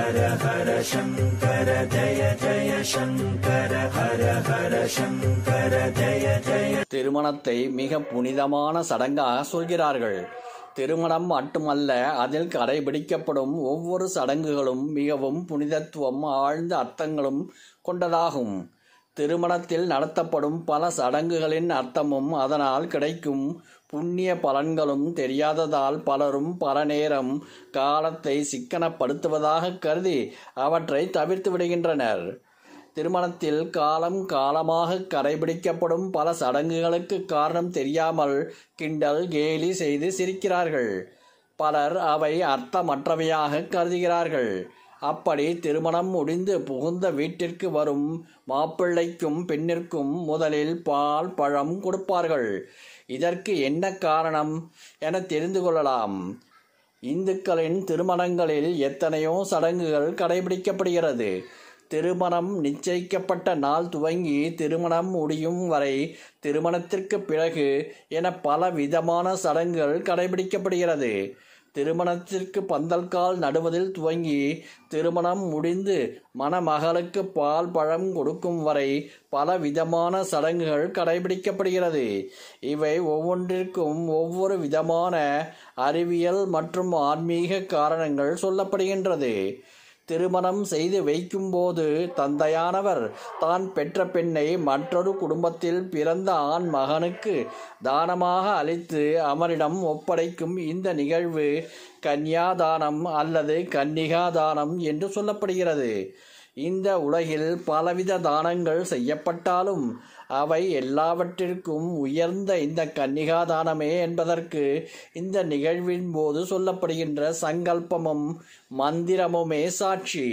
ஹர ஹர சங்கர ஜய ஜய சங்கர ஹர ஹர சங்கர ஜய ஜய. திருமணத்தை மிக புனிதமான சடங்காக சொல்கிறார்கள். திருமணம் மட்டுமல்ல, அதில் கடைபிடிக்கப்படும் ஒவ்வொரு சடங்குகளும் மிகவும் புனிதத்துவம் ஆழ்ந்த அர்த்தங்களும் கொண்டதாகும். திருமணத்தில் நடத்தப்படும் பல சடங்குகளின் அர்த்தமும் அதனால் கிடைக்கும் புண்ணிய பலன்களும் தெரியாததால் பலரும் பல நேரம் காலத்தை சிக்கனப்படுத்துவதாக கருதி அவற்றை தவிர்த்து விடுகின்றனர். திருமணத்தில் காலம் காலமாக கடைபிடிக்கப்படும் பல சடங்குகளுக்கு காரணம் தெரியாமல் கிண்டல் கேலி செய்து சிரிக்கிறார்கள். பலர் அவை அர்த்தமற்றவையாக கருதுகிறார்கள். அப்படி திருமணம் முடிந்து புகுந்த வீட்டிற்கு வரும் மாப்பிள்ளைக்கும் பெண்ணிற்கும் முதலில் பால் பழம் கொடுப்பார்கள். இதற்கு என்ன காரணம் என தெரிந்து கொள்ளலாம். இந்துக்களின் திருமணங்களில் எத்தனையோ சடங்குகள் கடைபிடிக்கப்படுகிறது. திருமணம் நிச்சயிக்கப்பட்ட நாள் துவங்கி திருமணம் முடியும் வரை, திருமணத்திற்கு பிறகு என பல விதமான சடங்குகள் கடைபிடிக்கப்படுகிறது. திருமணத்திற்கு பந்தல்கால் நடுவதில் துவங்கி திருமணம் முடிந்து மணமகளுக்கு பால் பழம் கொடுக்கும் வரை பல விதமான சடங்குகள் கடைபிடிக்கப்படுகிறது. இவை ஒவ்வொன்றிற்கும் ஒவ்வொரு விதமான அறிவியல் மற்றும் ஆன்மீக காரணங்கள் சொல்லப்படுகின்றது. திருமணம் செய்து வைக்கும்போது தந்தையானவர் தான் பெற்ற பெண்ணை மற்றொரு குடும்பத்தில் பிறந்த ஆண் மகனுக்கு தானமாக அளித்து அவனிடம் ஒப்படைக்கும் இந்த நிகழ்வு கன்யாதானம் அல்லது கன்னிகாதானம் என்று சொல்லப்படுகிறது. இந்த உலகில் பலவித தானங்கள் செய்யப்பட்டாலும் அவை எல்லாவற்றிற்கும் உயர்ந்த இந்த கன்னிகாதானமே என்பதற்கு இந்த நிகழ்வின் போது சொல்லப்படுகின்ற சங்கல்பமும் மந்திரமுமே சாட்சி.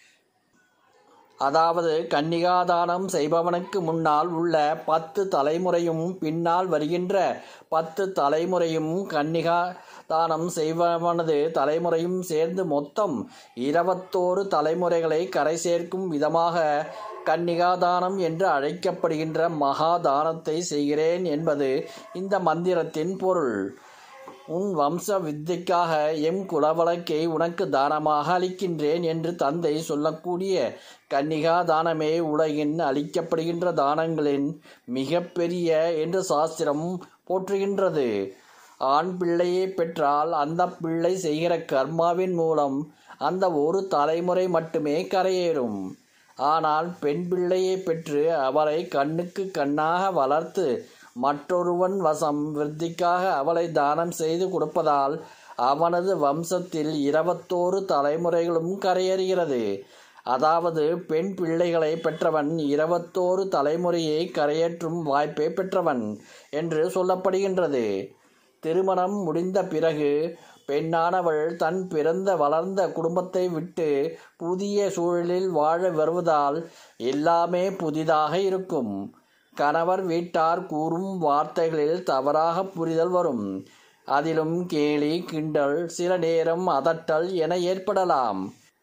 அதாவது கன்னிகாதானம் செய்பவனுக்கு முன்னால் உள்ள 10 தலைமுறையும் பின்னால் வருகின்ற 10 தலைமுறையும் கன்னிகாதானம் செய்பவனது தலைமுறையும் சேர்ந்து மொத்தம் 21 தலைமுறைகளை கரை சேர்க்கும் விதமாக கன்னிகாதானம் என்று அழைக்கப்படுகின்ற மகாதானத்தை செய்கிறேன் என்பது இந்த மந்திரத்தின் பொருள். உன் வம்ச வித்தைக்காக எம் குலவழக்கை உனக்கு தானமாக அளிக்கின்றேன் என்று தந்தை சொல்லக்கூடிய கன்னிகாதானமே உலகின் அளிக்கப்படுகின்ற தானங்களின் மிக பெரிய என்று சாஸ்திரம் போற்றுகின்றது. ஆண் பிள்ளையை பெற்றால் அந்த பிள்ளை செய்கிற கர்மாவின் மூலம் அந்த ஒரு தலைமுறை மட்டுமே கரையேறும். ஆனால் பெண் பிள்ளையை பெற்று அவளை கண்ணுக்கு கண்ணாக வளர்த்து மற்றொருவன் வசம் விருத்திக்காக அவளை தானம் செய்து கொடுப்பதால் அவனது வம்சத்தில் 21 தலைமுறைகளும் கரையேறுகிறது. அதாவது பெண் பிள்ளைகளை பெற்றவன் 21 தலைமுறையை கரையேற்றும் வாய்ப்பை பெற்றவன் என்று சொல்லப்படுகின்றது. திருமணம் முடிந்த பிறகு பெண்ணானவள் தன் பிறந்த வளர்ந்த குடும்பத்தை விட்டு புதிய சூழலில் வாழ வருவதால் எல்லாமே புதிதாக இருக்கும். கணவர் வீட்டார் கூறும் வார்த்தைகளில் தவறாக புரிதல் வரும். அதிலும் கேலி கிண்டல் சில நேரம் அதட்டல் என ஏற்படலாம்.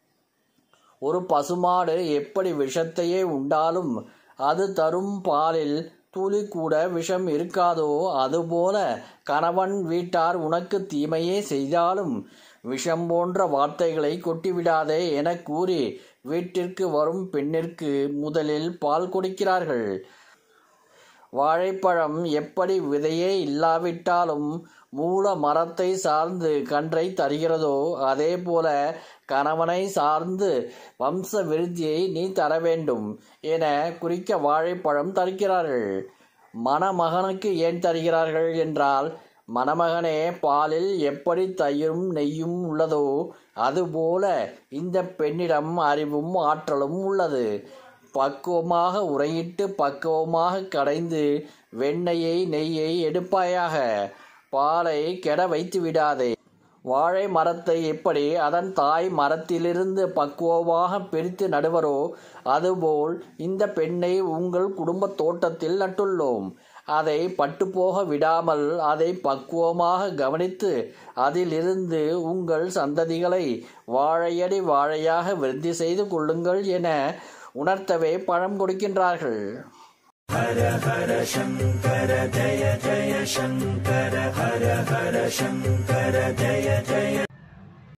ஒரு பசுமாடு எப்படி விஷத்தையே உண்டாலும் அது தரும் பாலில் துளி கூட விஷம் இருக்காதோ, அதுபோல கணவன் வீட்டார் உனக்கு தீமையே செய்தாலும் விஷம் போன்ற வார்த்தைகளை கொட்டிவிடாதே என கூறி வீட்டிற்கு வரும் பெண்ணிற்கு முதலில் பால் கொடுக்கிறார்கள். வாழைப்பழம் எப்படி விதையே இல்லாவிட்டாலும் மூல மரத்தை சார்ந்து கன்றை தருகிறதோ, அதே போல கணவனை சார்ந்து வம்ச விருத்தியை நீ தர வேண்டும் என குறிக்க வாழைப்பழம் தருகிறார்கள். மணமகனுக்கு ஏன் தருகிறார்கள் என்றால், மணமகனே பாலில் எப்படி தயிரும் நெய்யும் உள்ளதோ அதுபோல இந்த பெண்ணிடம் அறிவும் ஆற்றலும் உள்ளது. பக்குவமாக உரையிட்டு பக்குவமாக கடைந்து வெண்ணெயை நெய்யை எடுப்பாயாக. பாலை கெட வைத்து விடாதே. வாழை மரத்தை எப்படி அதன் தாய் மரத்திலிருந்து பக்குவமாக பிரித்து நடுவரோ அதுபோல் இந்த பெண்ணை உங்கள் குடும்ப தோட்டத்தில் நட்டுள்ளோம். அதை பட்டுப்போக விடாமல் அதை பக்குவமாக கவனித்து அதிலிருந்து உங்கள் சந்ததிகளை வாழையடி வாழையாக விருத்தி செய்து கொள்ளுங்கள் என உணர்த்தவே பழம் கொடுக்கின்றார்கள். ஹர ஹர சங்கர ஜய ஜய சங்கர ஹர ஹர சங்கர ஜய ஜய